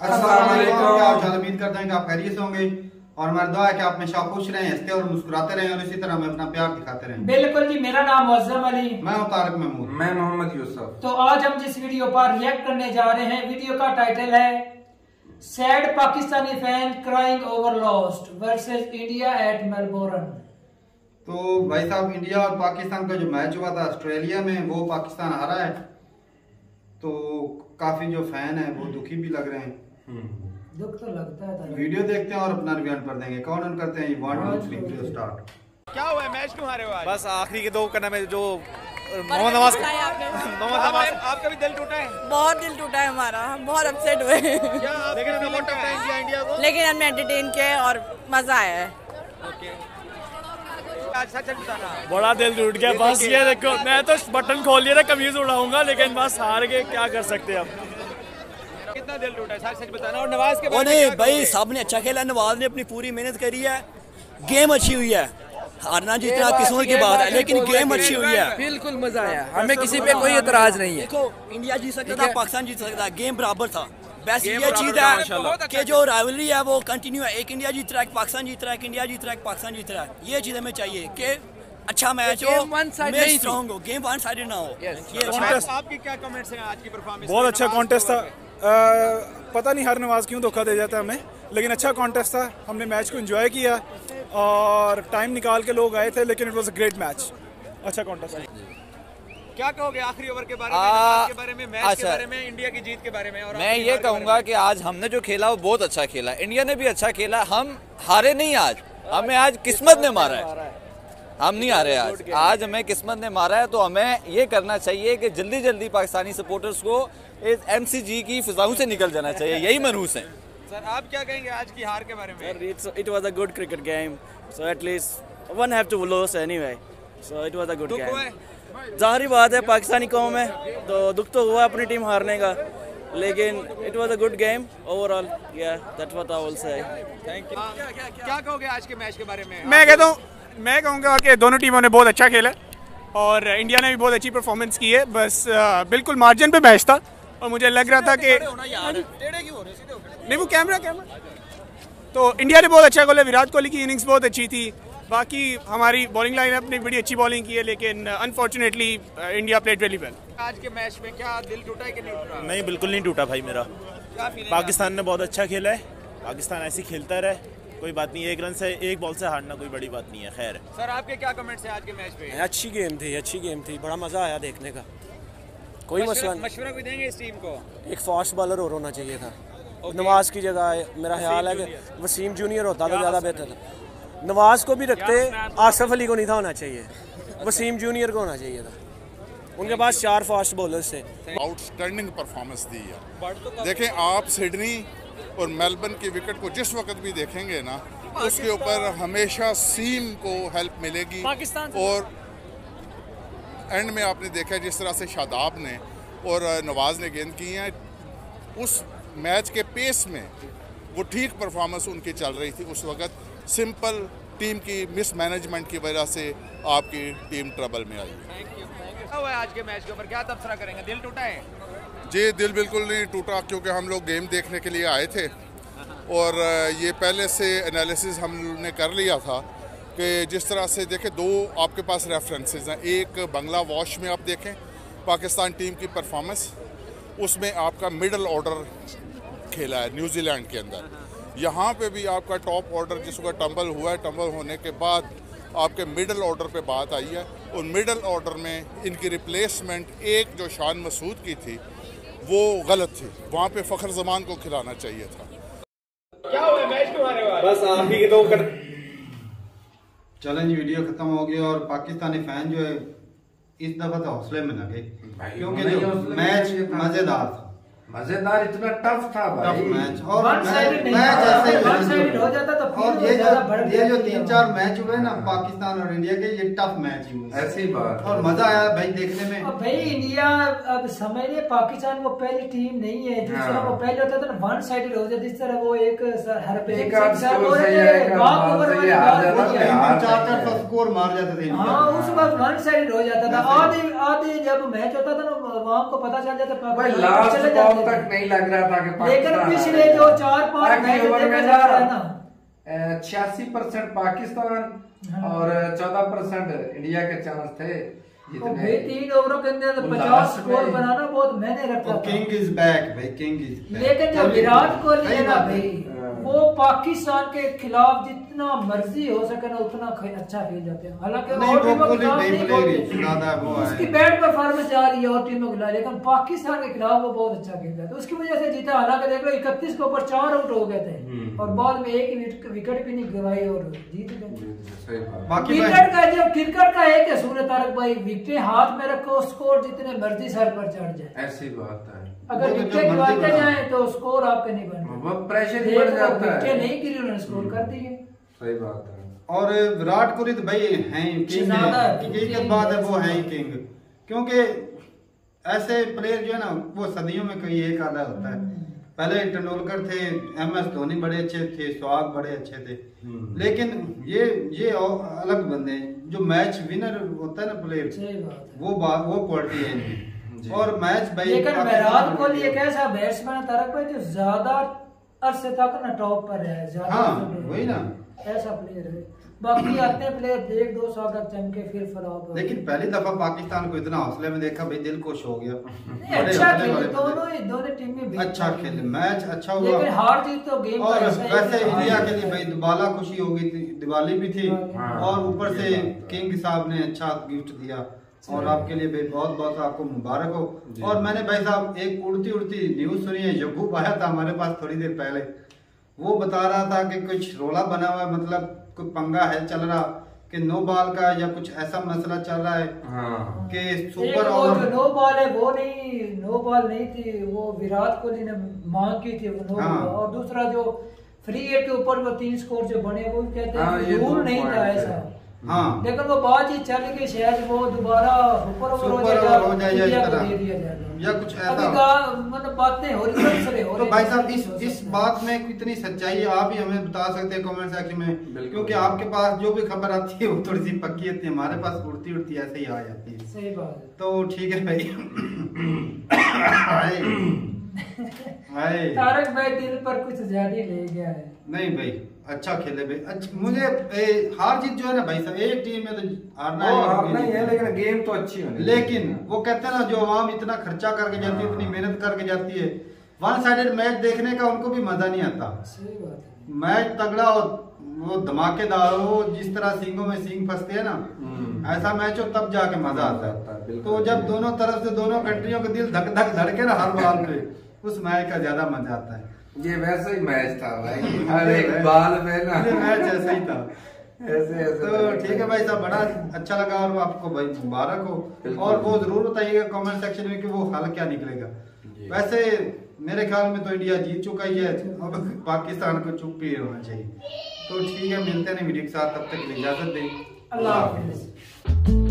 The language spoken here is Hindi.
अस्सलाम वालेकुम। क्या हाल? उम्मीद करते हैं कि आप खैरियत से होंगे और हमारी दुआ है कि आप हमेशा खुश रहें, हंसते और मुस्कुराते रहें और इसी तरह हमें अपना प्यार दिखाते रहें। बिल्कुल जी। मेरा नाम मुअज्जम अली, मैं हूं तारिक महमूद, मैं मोहम्मद यूसुफ। तो आज हम जिस वीडियो पर रिएक्ट करने जा रहे हैं, वीडियो का टाइटल है sad Pakistani fan crying over lost versus India at Melbourne. तो भाई साहब, इंडिया और पाकिस्तान का जो मैच हुआ था ऑस्ट्रेलिया में, वो पाकिस्तान हारा है। तो काफी जो फैन है वो दुखी भी लग रहे हैं। दुख तो लगता है। वीडियो देखते हैं और अपना रिव्यू कर देंगे। कौन ऑन करते हैं? 1 2 3 प्ले स्टार्ट। क्या हुआ है? मैच क्यों हारे हो आज? बस आखिरी के 2 करना में जो मोहम्मद नवाज आपका भी दिल टूटा है? बहुत दिल टूटा है हमारा, हम बहुत अपसेट हुए क्या लेकिन सपोर्ट करता है इंडिया को, लेकिन हमने एंटरटेन किया और मजा आया है। सच बताना, बड़ा दिल टूट गया। बस ये देखो, मैं तो बटन खोल लिया था, कमीज उड़ाऊंगा, लेकिन बस हार गए, क्या कर सकते हैं अब। कितना दिल टूटा है सच बताना। और नवाज के बारे में भाई साहब ने अच्छा खेला, नवाज ने अपनी पूरी मेहनत करी है, गेम अच्छी हुई है। हारना जितना किस्मत की बात है, लेकिन गेम अच्छी हुई है। बिल्कुल मजा आया, हमें किसी पे कोई एतराज नहीं है। देखो, इंडिया जीत सकता था, पाकिस्तान जीत सकता था, गेम बराबर था। बस ये चीज है कि जो राइवलरी है वो कंटिन्यू है। एक इंडिया जीत रहा है, पाकिस्तान जीत रहा है, इंडिया जीत रहा है, पाकिस्तान जीत रहा है। ये चीज हमें चाहिए कि अच्छा मैच हो, मैच स्ट्रांग हो, गेम वन साइडेड ना हो। आपकी क्या कमेंट्स हैं आज की परफॉर्मेंस? बहुत अच्छा कॉन्टेस्ट था। पता नहीं हर नवाज क्यों धोखा दे जाता है हमें, लेकिन अच्छा कॉन्टेस्ट था। हमने मैच को एंजॉय किया और टाइम निकाल के लोग आए थे, लेकिन it was a great match. अच्छा कॉन्टेस्ट है। क्या कहोगे आखिरी ओवर के बारे में, के बारे में, मैच के बारे में, इंडिया की जीत के बारे में? और मैं ये कहूँगा कि आज हमने जो खेला वो बहुत अच्छा खेला, इंडिया ने भी अच्छा खेला। हम हारे नहीं आज, हमें आज किस्मत ने मारा है, हम नहीं हारे आज। आज हमें किस्मत ने मारा है। तो हमें ये करना चाहिए कि जल्दी जल्दी पाकिस्तानी सपोर्टर्स को इस MCG की फिजाओं से निकल जाना चाहिए, यही मनहूस है। सर आप क्या कहेंगे आज की हार के बारे में? It was a good cricket game, so at least one have to lose anyway, so it was a good game. जाहिर बात है पाकिस्तानी कौम है तो दुख तो हुआ अपनी टीम हारने का, लेकिन it was a good game overall. या that's what I will say. Thank you. क्या कहोगे आज के मैच के बारे में? मैं कहूँगा कि दोनों टीमों ने बहुत अच्छा खेला और इंडिया ने भी बहुत अच्छी परफॉर्मेंस की है। बस बिल्कुल मार्जिन पे मैच था और मुझे लग रहा था कि नहीं, वो कैमरा तो इंडिया ने बहुत अच्छा खेला। विराट कोहली की इनिंग्स बहुत अच्छी थी। बाकी हमारी बॉलिंग लाइनअप ने बड़ी अच्छी बॉलिंग की है, लेकिन unfortunately India played very well. आज के मैच में क्या दिल टूटा है कि नहीं टूटा? नहीं, बिल्कुल नहीं टूटा भाई मेरा। पाकिस्तान ने बहुत अच्छा खेला है, पाकिस्तान ऐसे ही खेलता रहे, कोई बात नहीं। 1 रन से 1 बॉल से हारना कोई बड़ी बात नहीं है। खैर सर आपके क्या कमेंट्स हैं आज के मैच पे? अच्छी गेम थी, बड़ा मजा आया देखने का। कोई मसला नहीं। मशवरा कोई देंगे इस टीम को? एक फास्ट बॉलर और होना चाहिए था नवाज की जगह। मेरा ख्याल है कि वसीम जूनियर होता तो ज़्यादा बेहतर था। नवाज को भी रखते, आसिफ अली को नहीं था होना चाहिए, वसीम जूनियर को होना चाहिए था। उनके पास 4 फास्ट बॉलर्स थे। आउटस्टैंडिंग परफॉर्मेंस दी है। देखें आप, सिडनी और मेलबर्न की विकेट को जिस वक्त भी देखेंगे ना, उसके ऊपर हमेशा सीम को हेल्प मिलेगी। और एंड में आपने देखा जिस तरह से शादाब ने और नवाज ने गेंद की हैं, उस मैच के पेस में वो ठीक परफॉर्मेंस उनकी चल रही थी उस वक्त। सिंपल टीम की मिसमैनेजमेंट की वजह से आपकी टीम ट्रबल में आई। क्या हुआ आज के मैच के ऊपर, क्या तबसरा करेंगे? दिल टूटा है? जी दिल बिल्कुल नहीं टूटा, क्योंकि हम लोग गेम देखने के लिए आए थे और ये पहले से एनालिसिस हमने कर लिया था कि जिस तरह से देखें, 2 आपके पास रेफरेंसेस हैं। एक बांग्ला वॉश में आप देखें पाकिस्तान टीम की परफॉर्मेंस, उसमें आपका मिडल ऑर्डर खेला है न्यूजीलैंड के अंदर। यहाँ पे भी आपका टॉप ऑर्डर जिस वक्त टंबल हुआ है, टंबल होने के बाद आपके मिडल ऑर्डर पे बात आई है और मिडल ऑर्डर में इनकी रिप्लेसमेंट एक जो शान मसूद की थी वो गलत थी। वहाँ पे फ़खर जमान को खिलाना चाहिए था। क्या हुआ? मैच क्यों हारे हो? बस आखिरी के 2 कर। चलें जी, वीडियो खत्म हो गया और पाकिस्तानी फैन जो है इस दफा तो हौसले में लगे, क्योंकि जो मैच मजेदार था, मजेदार इतना टफ था भाई। मैच और वन साइडेड हो जाता तो और ये जो 3-4 मैच हुए ना पाकिस्तान और इंडिया के, ये टफ मैच ही हुए। ऐसी बात और मजा आया भाई देखने में। अब भाई इंडिया, अब समझ रहे पाकिस्तान वो पहली टीम नहीं है जिस तरह वो पहले होता था ना, वन साइडेड हो जाता, इस तरह वो एक हर पे 4-4 स्कोर मार जाते थे। हाँ, उस वक्त वन साइडेड हो जाता था। आधे जब मैच होता था ना, वहाँ को पता चल जाता तक नहीं लग रहा था कि लेकिन पिछले जो 4-5 मैच देखे जा रहे हैं ना 86% पाकिस्तान और 14% इंडिया के चांस थे। तो भाई 3 ओवरों के अंदर 50 स्कोर बनाना बहुत मैंने रखा था। किंग इज बैक भाई, किंग इज बैक। लेकिन जो विराट कोहली है ना भाई, वो पाकिस्तान के खिलाफ जितना मर्जी हो सके ना उतना अच्छा खेल जाते हैं। हालांकि और टीमों के खिलाफ उसकी बैट परफॉर्मेंस जा रही है और टीमों के खिलाफ, लेकिन पाकिस्तान के खिलाफ वो बहुत अच्छा खेल जाता है, उसकी वजह से जीता। हालांकि देख लो 31 के ऊपर 4 आउट हो गए थे और बाद में एक ही विकेट भी नहीं गवाई और जीत गए। क्रिकेट का जब क्रिकेट का एक असूल है तारक भाई, विकेट हाथ में रखो, स्कोर जितने मर्जी सर पर चढ़ जाए, ऐसी बात है। अगर विकेट गिरते जाए तो स्कोर आपके नहीं बनते, वो प्रेशर बढ़ जाता है। विकेट नहीं गिरी उन्होंने स्कोर कर दिए। सही बात है। और विराट कोहली तो भाई हैं किंग, हकीकत बात है, वो है ही किंग। क्योंकि ऐसे प्लेयर जो है ना वो सदियों में कोई एक आधा होता है। पहले तेंदुलकर थे, MS धोनी बड़े अच्छे थे, सहवाग बड़े अच्छे थे, लेकिन ये अलग बंदे हैं। जो मैच विनर होता है ना प्लेयर, वो क्वालिटी है। और मैच भाई, लेकिन विराट कोहली एक ऐसा बैट्समैन है तारक भाई जो ज्यादा अरसे तक ना टॉप पर है, ज्यादा वही ना ऐसा प्लेयर है। बाकी आते प्लेयर देख 2 साल तक चमके फिर फ्लॉप। लेकिन पहली दफा पाकिस्तान को इतना हौसले में देखा भाई, दिल खुश हो गया। अच्छा खेले दोनों टीमें अच्छा खेले, मैच अच्छा हुआ, लेकिन हार जीत तो गेम और वैसे इंडिया के लिए भाई दुबाला खुशी हो गई थी, दिवाली भी थी, और ऊपर से किंग साहब ने अच्छा गिफ्ट दिया, और आपके लिए भाई बहुत बहुत आपको मुबारक हो। और मैंने भाई साहब एक उड़ती न्यूज सुनी है, यकूब आया था हमारे पास थोड़ी देर पहले, वो बता रहा था कि कुछ रोला बना हुआ है, मतलब कोई पंगा है चल रहा कि नो बॉल का या कुछ ऐसा मसला चल रहा है कि सुपर ओवर नो बॉल है, वो नहीं, नो बॉल नहीं थी, वो विराट कोहली ने मांग की थी वो नो बॉल। और दूसरा जो फ्री हिट के ऊपर वो 3 स्कोर जो बने वो कहते हैं रूल नहीं था ऐसा। लेकिन वो बात ही चल गई, शायद वो दोबारा सुपर ओवर हो जाएगा या कुछ ऐसा, मतलब बातें हो रही। तो भाई साहब इस बात में कितनी सच्चाई है आप ही हमें बता सकते हैं कमेंट सेक्शन में, क्योंकि आपके पास जो भी खबर आती है वो थोड़ी सी पक्की होती है, हमारे पास उड़ती ऐसे ही आ जाती है। सही बात है। तो ठीक है भाई। तारक भाई दिल पर कुछ ज्यादा ले गया है। नहीं भाई अच्छा खेले भाई, अच्छा मुझे हार जीत जो है ना भाई साहब, एक टीम में तो हारना ही है, लेकिन गेम तो अच्छी होनी। लेकिन वो कहते हैं ना जो आवाम इतना खर्चा करके जाती है, इतनी मेहनत करके जाती है, वन साइडेड मैच देखने का उनको भी मजा नहीं आता। सही बात है। मैच तगड़ा हो, वो धमाकेदार हो, जिस तरह सींगों में सींग फंसते हैं ना, ऐसा मैच हो तब जाके मजा आता है। तो जब दोनों तरफ से दोनों कंट्रियों के दिल धक धक धड़के ना हर बॉल पे, उस मैच का ज्यादा मजा आता है। ये वैसा ही मैच था भाई, हर एक बॉल पे ना मैच ऐसा ही था। ऐसे तो ठीक है भाई साहब, बड़ा अच्छा लगा और आपको भाई मुबारक हो। और वो जरूर बताइएगा कमेंट सेक्शन में कि वो हल क्या निकलेगा। वैसे मेरे ख्याल में तो इंडिया जीत चुका ही है, अब पाकिस्तान को चुप ही होना चाहिए। तो ठीक है, मिलते हैं वीडियो के साथ, तब तक इजाजत दें, अल्लाह हाफिज़।